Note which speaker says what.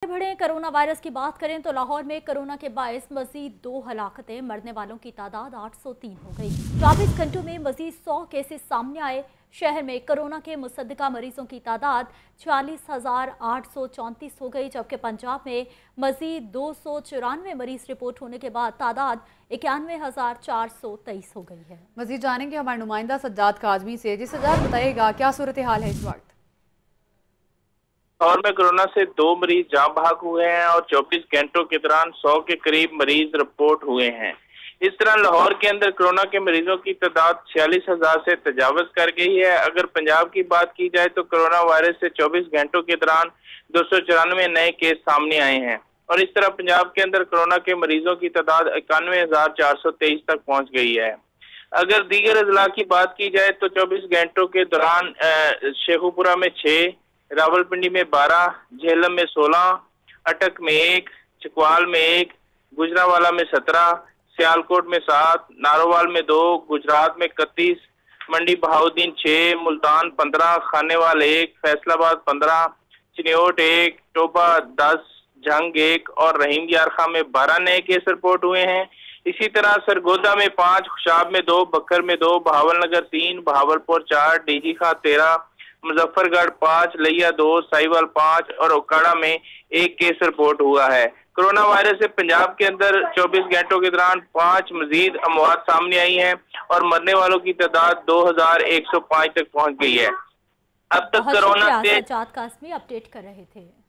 Speaker 1: बढ़े corona virus की बात करें तो लाहौर में कोरोना के बायस मजीद 2 हलाकतें, मरने वालों की तादाद 803 हो गई। 24 घंटों में मजीद 100 केसेस सामने आए। शहर में कोरोना के मुसद्दका मरीजों की तादाद 46,834 हो गई, जबकि पंजाब में मजीद 294 मरीज रिपोर्ट होने के बाद तादाद 91,423 हो गई है।
Speaker 2: मजीद जानेंगे हमारे नुमाइंदा सज्जाद काजमी से। जी सज्जाद, बताइएगा क्या सूरत हाल है इस वक्त?
Speaker 3: लाहौर में कोरोना से 2 मरीज जाँ बहक हुए हैं और 24 घंटों के दौरान 100 के करीब मरीज रिपोर्ट हुए हैं। इस तरह लाहौर के अंदर कोरोना के मरीजों की तादाद 46,000 से तजावज कर गई है। अगर पंजाब की बात की जाए तो कोरोना वायरस से 24 घंटों के दौरान 294 नए केस सामने आए हैं और इस तरह पंजाब के अंदर कोरोना के मरीजों की तादाद 91,423 तक पहुंच गई है। अगर दीगर अजला की बात की जाए तो 24 घंटों के दौरान शेखुपुरा में 6, रावलपिंडी में 12, झेलम में 16, अटक में 1, चकवाल में 1, गुजरावाला में 17, सियालकोट में 7, नारोवाल में 2, गुजरात में 31, मंडी बहाउद्दीन 6, मुल्तान 15, खानेवाल 1, फैसलाबाद 15, चिन्योट 1, टोबा 10, झंग 1 और रहीम यारखा में 12 नए केस रिपोर्ट हुए हैं। इसी तरह सरगोदा में 5, खुशाब में 2, बखर में 2, बहावलनगर 3, बहावलपुर 4, डीजी खां 13, मुजफ्फरगढ़ 5, लिया 2, साहिवाल 5 और ओकाड़ा में 1 केस रिपोर्ट हुआ है। कोरोना वायरस से पंजाब के अंदर 24 घंटों के दौरान 5 मजीद अमवात सामने आई हैं और मरने वालों की तादाद 2105 तक पहुंच गई है। अब तक कोरोना से
Speaker 1: सज्जाद कासमी अपडेट कर रहे थे।